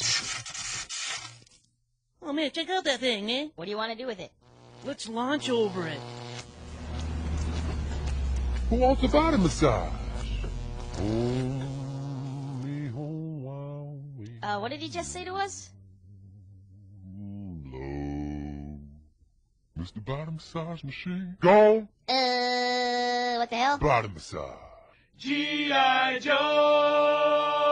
Oh, man, check out that thing, man. What do you want to do with it? Let's launch over it. Who wants a body massage? What did he just say to us? Hello, Mr. Body Massage Machine. Gone. What the hell? Body massage. G.I. Joe!